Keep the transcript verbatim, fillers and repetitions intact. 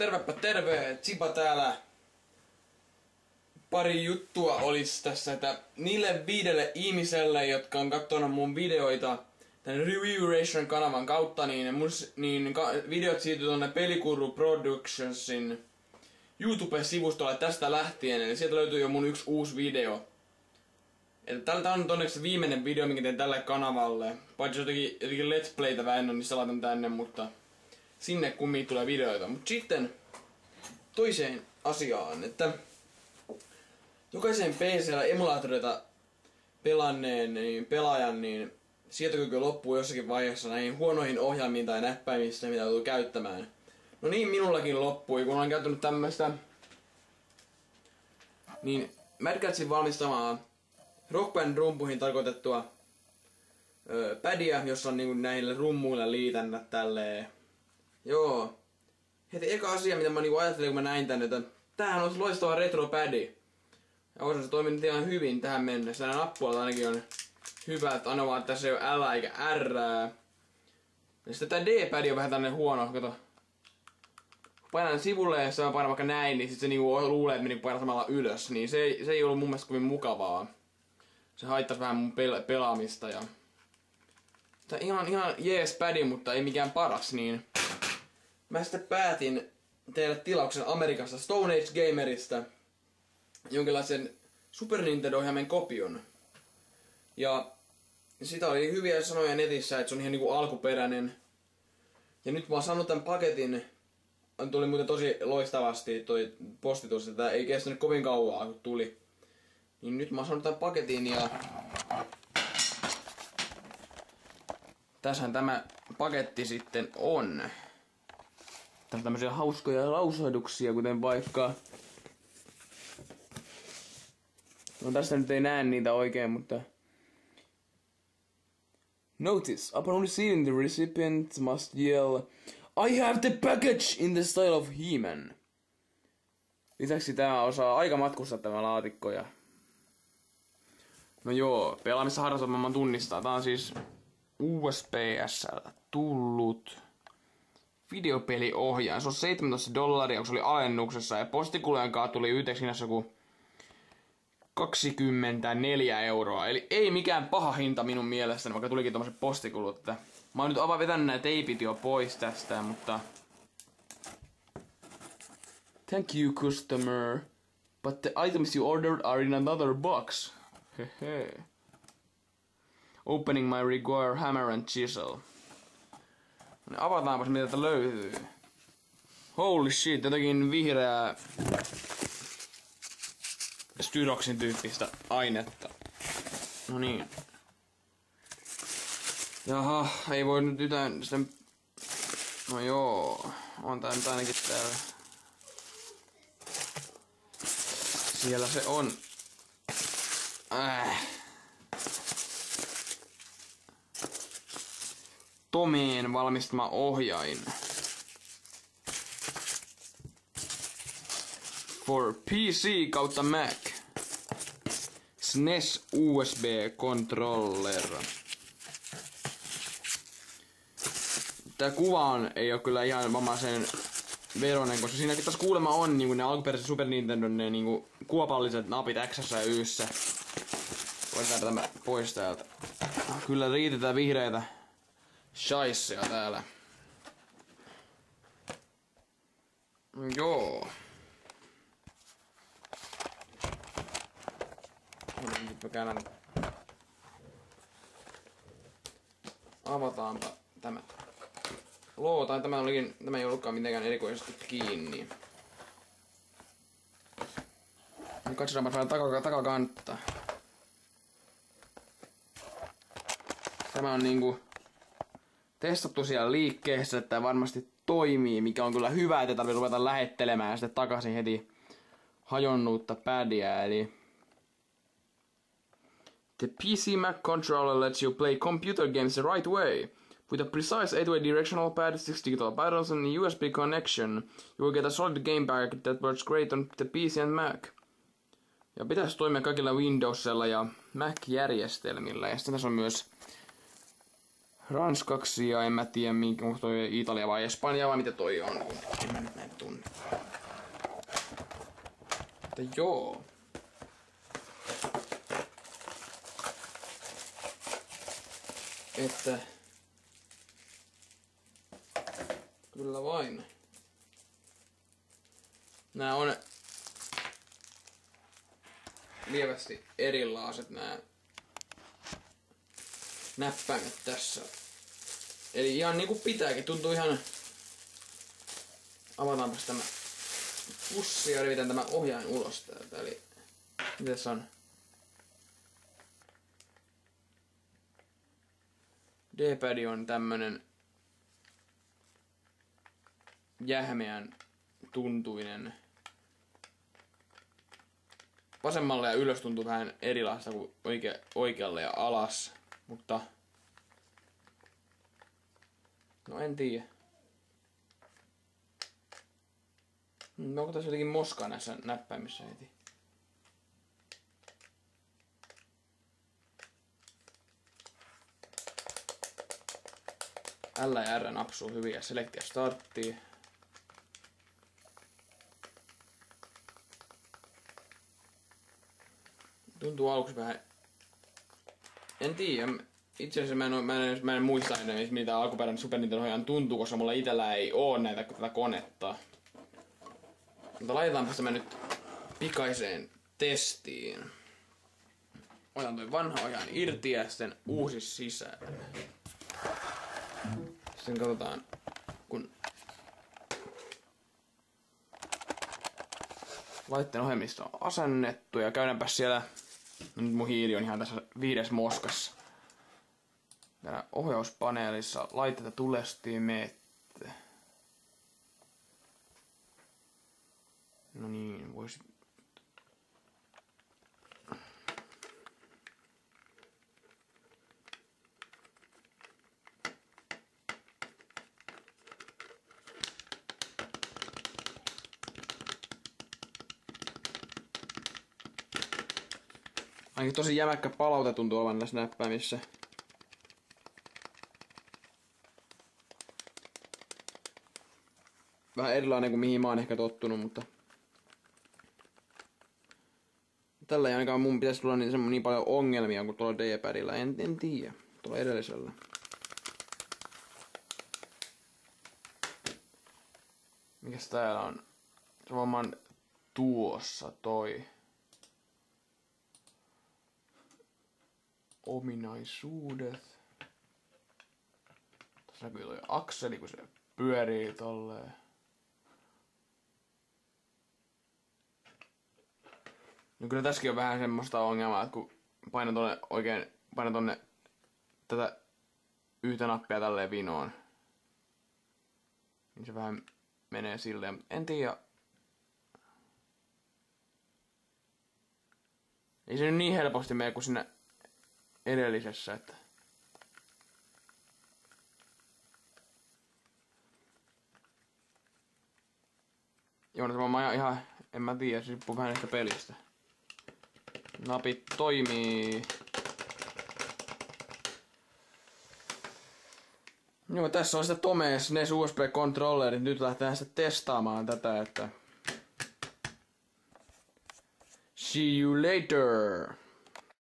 tervepä terve, Tsipa täällä. Pari juttua olisi tässä, että niille viidelle ihmiselle, jotka on katsonut mun videoita tän Review Ration kanavan kautta, niin, mun, niin ka, videot siirtyy tonne Pelikuru Productionsin YouTube-sivustolle tästä lähtien, eli sieltä löytyy jo mun yksi uusi video. Tää on onneksi viimeinen video, minkä teen tälle kanavalle. Paitsi jotenkin, jotenkin Let's Playtä mä en oo, niin sä laitan tänne, mutta sinne kummiin tulee videoita. Mut sitten toiseen asiaan, että jokaisen P C:llä emulaattoreita pelanneen niin pelaajan niin sietokyky loppuu jossakin vaiheessa näihin huonoihin ohjelmiin tai näppäimistä, mitä joutuu käyttämään. No niin, minullakin loppui, kun olen käyttänyt tämmöstä niin Mad Catsin valmistamaa Rock Band rumpuihin tarkoitettua öö, padia, jossa on niinku näille rummuille liitännät tälleen. Joo. Heti eka asia, mitä mä niinku ajattelin, kun mä näin tänne, että tämähän on loistava retro padi. Ja osa se toimii ihan hyvin tähän mennessä. Nämä nappulat ainakin on hyvät, aina vaan, että tässä ei ole L eikä R. Ja sitten tää D-padi on vähän tänne huono, kato. Painan sivulle ja jos mä painan vaikka näin, niin sit se niinku luulee, että meni painaa samalla ylös. Niin se ei, se ei ollut mun mielestä kovin mukavaa. Se haittas vähän mun pel pelaamista ja... Tää ihan, ihan jees padi, mutta ei mikään paras, niin... Mä sitten päätin tehdä tilauksen Amerikasta Stone Age Gamerista jonkinlaisen Super Nintendo-ohjaimen kopion. Ja sitä oli hyviä sanoja netissä, että se on ihan niinku alkuperäinen. Ja nyt mä oon saanut tän paketin. Tuli muuten tosi loistavasti toi postitus, että ei kestänyt kovin kauaa kun tuli. Niin nyt mä oon saanut tän paketin ja... Tässähän tämä paketti sitten on. Tässä on tämmösiä hauskoja lausoituksia, kuten vaikka... No tästä nyt ei näe niitä oikein, mutta... Notice, upon receiving the recipient must yell I have the package in the style of He-Man. Lisäksi tää osaa aika matkustaa tämä laatikko ja... No joo, pelaamissa harrastusmaailman tunnistaa. Tää on siis U S B S:llä tullut videopeliohjaaja. Se on seitsemäntoista dollaria, kun se oli alennuksessa ja postikulujen kanssa tuli yhteeksi hinnassa joku kaksikymmentäneljä euroa. Eli ei mikään paha hinta minun mielestäni, vaikka tulikin tommoset postikulut. Että mä oon nyt avaan vetänyt nää teipit jo pois tästä, mutta... Thank you customer, but the items you ordered are in another box. Hehe. Opening my require hammer and chisel. No, avataanpas mitä täältä löytyy. Holy shit, jotakin vihreää Styroxin tyyppistä ainetta. No niin. Jaha, ei voi nyt yhtään sitten... No joo, on tää nyt ainakin täällä. Siellä se on. Äh. Tomeen valmistama ohjain. For P C kautta Mac. S N E S U S B controller. Tää kuva on, ei oo kyllä ihan vammaisen veronen, koska siinäkin taas kuulemma on niinku ne alkuperäiset Super Nintendo ne niinku kuopalliset napit X:ssä ja Y:ssä. Voidaan tämä pois täältä. Kyllä riitetään vihreitä shaisseja täällä. Joo. Avataanpa tämä. Loo, tai tämä olikin, tämä ei ollutkaan mitenkään erikoisesti kiinni. Katsotaanpa vähän taka, takakantta. Tämä on niinku testattu siellä liikkeessä, että tämä varmasti toimii, mikä on kyllä hyvä, että tarvitsee ruveta lähettelemään sitten takaisin heti hajonnutta padia, eli the P C Mac controller lets you play computer games the right way. With a precise eight way directional pad, six digital paddles and a U S B connection, you will get a solid game pack that works great on the P C and Mac. Ja pitäisi toimia kaikilla Windowsilla ja Mac-järjestelmillä. Ja sitten tässä on myös ranskaksi ja en mä tiedä minkä, onko toi Italia vai Espanja vai mitä toi on, kun en mä nyt näin tunne. Mutta joo. Että kyllä vain. Nää on lievästi erilaiset nää näppäimet tässä. Eli ihan niinku pitääkin. Tuntuu ihan... Avataanpas tämä pussi ja revitään tämä ohjain ulos täältä. Eli mitäs on? D-pad on tämmönen jähmeän tuntuinen. Vasemmalle ja ylös tuntuu vähän erilaista kuin oike, oikealle ja alas, mutta no en tiedä. Onko tässä jotenkin moskaa näissä näppäimissä heti? L ja R napsuu hyvin ja select ja starttii. Tuntuu aluksi vähän... En tiedä. Itse asiassa mä en, mä en, mä en muista enää, mitä alkuperäinen Super Nintendo ihan tuntuu, koska mulla itellä ei oo näitä tätä konetta. Mutta laitetaanpa tämä nyt pikaiseen testiin. Otan toi vanha ohjaan irti ja sitten uusi sisään. Sitten katsotaan, kun laitteen ohjelmisto on asennettu ja käydäänpä siellä. No nyt mun hiiri on ihan tässä viides moskassa. Täällä ohjauspaneelissa laitteita tulestimet. No niin, voisi... Ainakin tosi jämäkkä palaute tuntuu olevan näissä näppäimissä. Vähän erilainen kuin mihin mä oon ehkä tottunut, mutta... Tällä ei ainakaan mun pitäisi tulla niin, niin paljon ongelmia kuin tuolla D-padilla. En, en tiedä. Tuolla edellisellä. Mikäs täällä on? Se varmaan tuossa toi. Ominaisuudet. Tässä näkyy toi akseli, kun se pyörii tolleen. No kyllä tässäkin on vähän semmoista ongelmaa, että kun painan tonne oikein, painan tonne tätä yhtä nappia tälleen vinoon, niin se vähän menee silleen. En tiedä. Ei se nyt niin helposti mene kuin siinä edellisessä, että... Joo, no mä ihan, en mä tiedä, se riippuu vähän ehkä pelistä. Napit toimii. Joo, tässä on sitä Tome S N E S U S B-controllerit. Nyt lähdetään sitten testaamaan tätä, että... See you later!